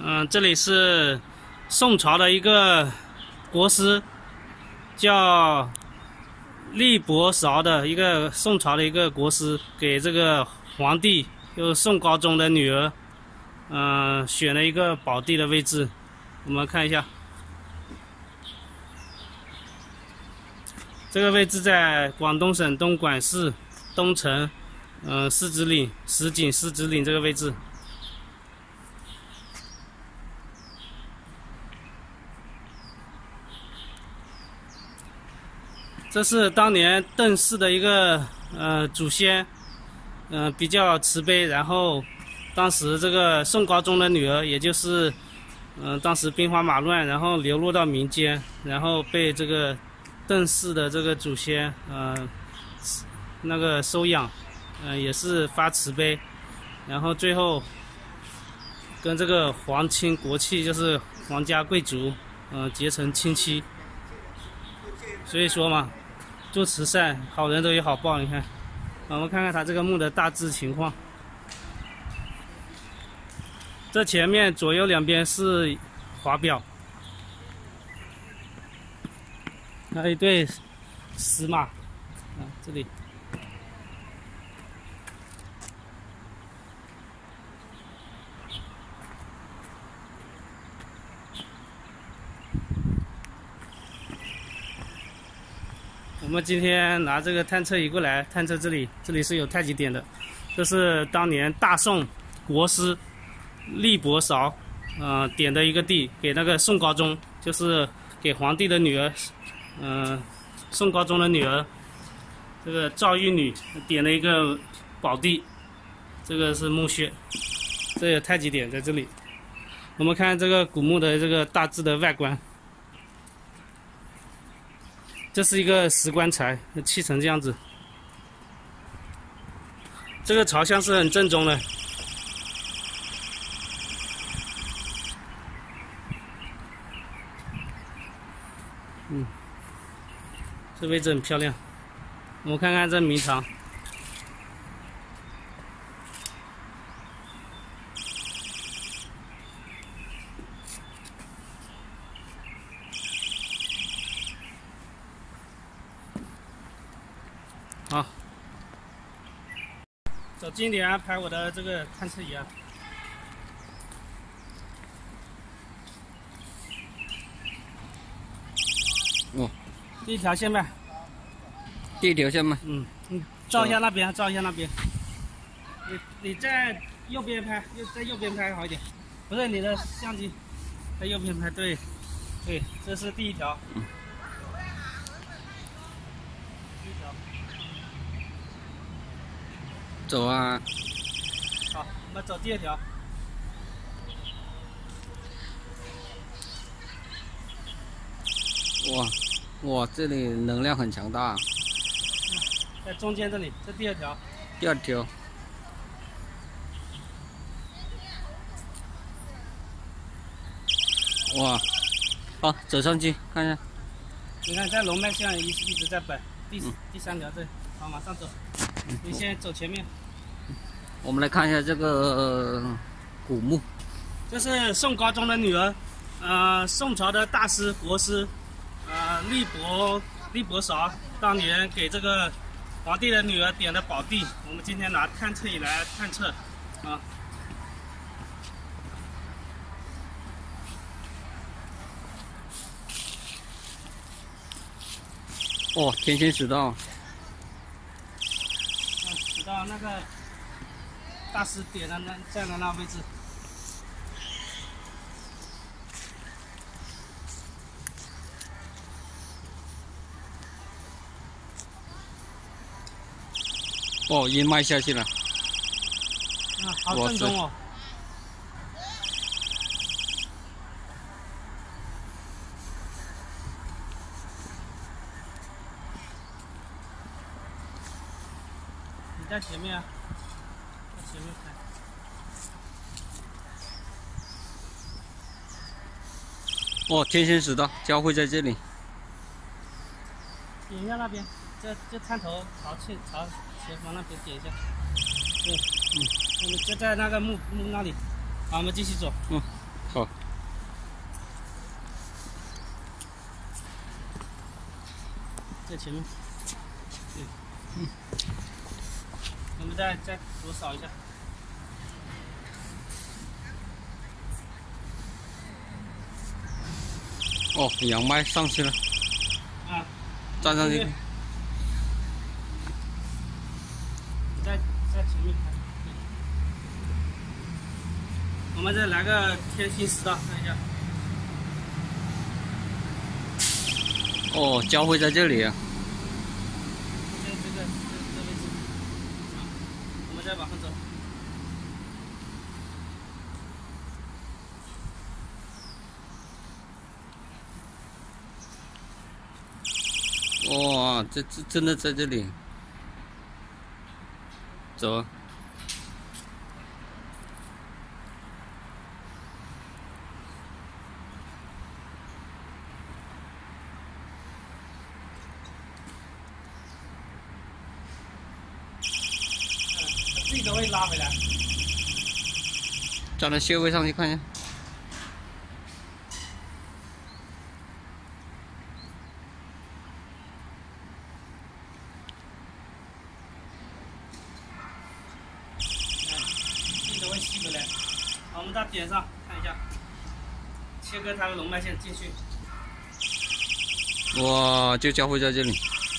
这里是宋朝的一个国师，叫厉伯韶的一个宋朝的一个国师，给这个皇帝，就是宋高宗的女儿，选了一个宝地的位置。我们看一下，这个位置在广东省东莞市东城，狮子岭石井狮子岭这个位置。这是当年邓氏的一个祖先，比较慈悲。然后，当时这个宋高宗的女儿，也就是当时兵荒马乱，然后流落到民间，然后被这个邓氏的这个祖先那个收养，也是发慈悲，然后最后跟这个皇亲国戚，就是皇家贵族，结成亲戚。所以说嘛，做慈善，好人都有好报。你看，我们看看它这个墓的大致情况。这前面左右两边是华表，还有一对石马，这里。我们今天拿这个探测仪过来探测这里是有太极点的，这是当年大宋国师厉伯韶点的一个地，给那个宋高宗，就是给皇帝的女儿，宋高宗的女儿，这个赵玉女点了一个宝地，这个是墓穴，这有太极点在这里。我们看这个古墓的这个大致的外观。这是一个石棺材，砌成这样子。这个朝向是很正宗的。这位置很漂亮。我们看看这明堂。好，走近点啊，拍我的这个探测仪啊。 哦， 第一条线呗。 第一条线吗？ 照一下那边，照一下那边。你在右边拍，在右边拍好一点。不是你的相机，在右边拍，对，对，这是第一条。 走啊！ 好，我们走第二条。 哇，这里能量很强大。 在中间这里，这第二条。 第二条。哇，好，走上去看一下。 你看，在龙脉线一直在摆，第三条这，好，马上走。你先走前面。 我们来看一下这个古墓。 这是宋高宗的女儿，宋朝的大师国师，厉伯韶当年给这个皇帝的女儿点的宝地。我们今天拿探测仪来探测，啊。 哦，天仙石道。 石道那个大师点的在那位置。 哦，阴脉下去了。 好正宗哦。你在前面啊，在前面拍。 哦，天仙石道交汇在这里。 点一下那边，这探头朝前方那边点一下。对，我们就在那个墓那里。好，我们继续走。 哦， 在前面。我们再多扫一下。 哦，杨麦上去了， 啊， 站上去。 在前面看。我们再来个天心石道，看一下。 哦，交汇在这里啊。 这位置。啊，我们再往后走。 哇，这真的在这里。走啊。 自己都会拉回来。 站到穴位上去看一下。 自己都会吸回来。好，我们到点上看一下，切割它的龙脉线进去。 哇，就交汇在这里。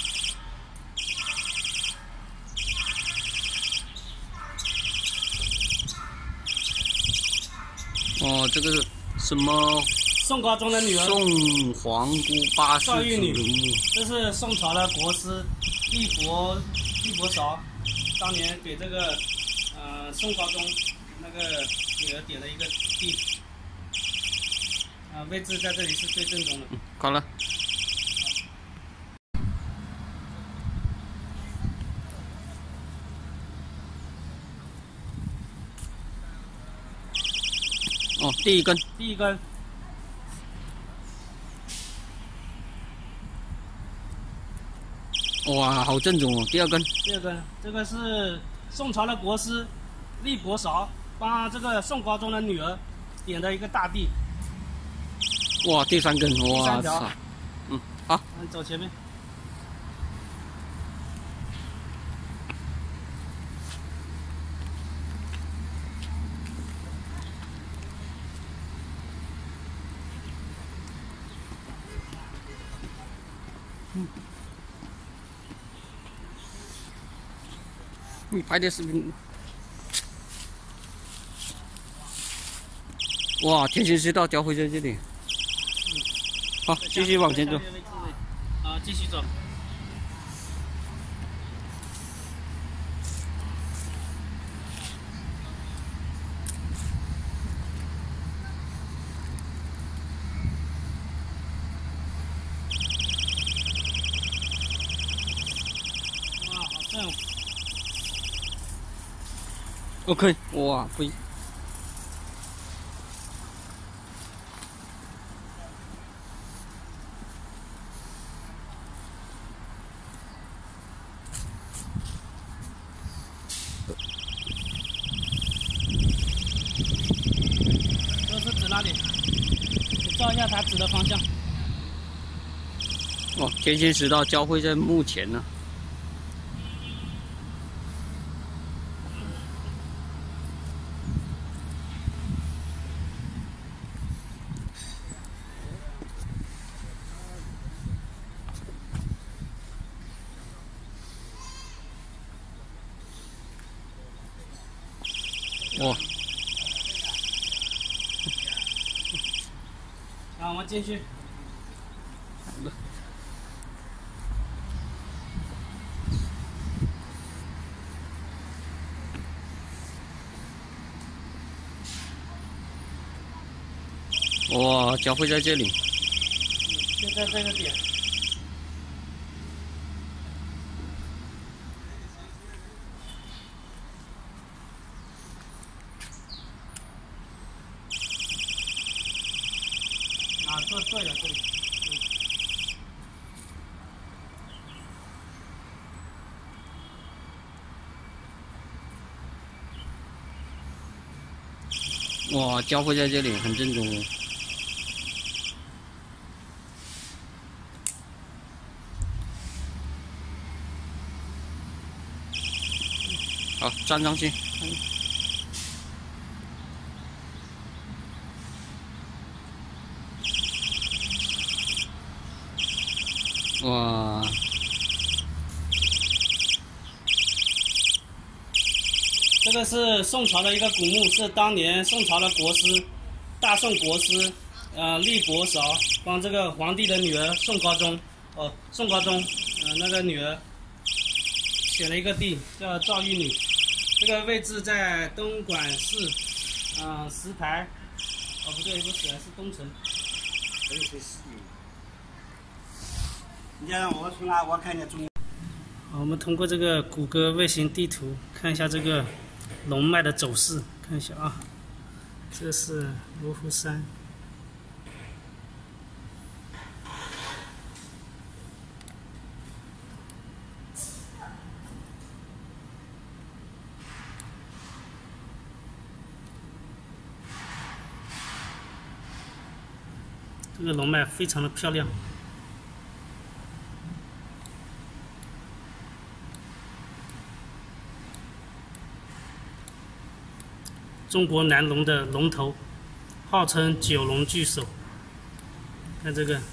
哦，这个是什么？ 宋高宗的女儿。 宋皇姑八世赵玉女祖陵墓。 这是宋朝的国师厉伯韶，当年给这个宋高宗那个女儿点的一个地。位置在这里是最正宗的。 好了。哦，第一根。 第一根。 哇，好正宗哦！第二根。 第二根，这个是宋朝的国师厉伯韶帮这个宋高宗的女儿点的一个大地。 哇，第三根，哇操！ 好。 走前面。 你拍的视频。哇，天心隧道交汇在这里。好，继续往前走。 继续走。哇，好正。 OK， 哇，不。 这是指哪里？你照一下它指的方向。 哦，天心石道交汇在墓前呢。哇！ 好，我们进去。 好的。哇，交汇在这里。 就在这个点。对了，这里。 哇，交汇在这里，很正宗哦。好，粘上去。哇！ 这个是宋朝的一个古墓，是当年宋朝的国师，大宋国师，厉伯韶帮这个皇帝的女儿宋高宗，那个女儿选了一个地叫赵玉女，这个位置在东莞市，石牌，不对，不是，是东城。 你让我从哪？我看见中。 我们通过这个谷歌卫星地图看一下这个龙脉的走势，看一下啊，这是罗浮山。这个龙脉非常的漂亮。中国南龙的龙头，号称九龙巨首。看这个，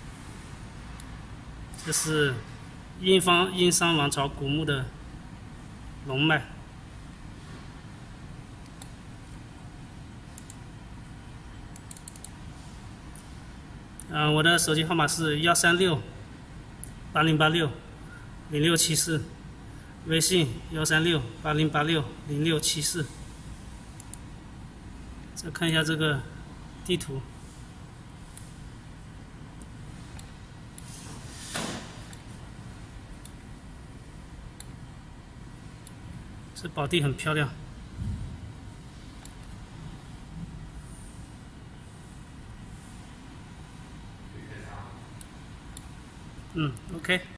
这是殷商王朝古墓的龙脉。我的手机号码是136-8086-0674，微信136-8086-0674。再看一下这个地图，这宝地很漂亮。OK。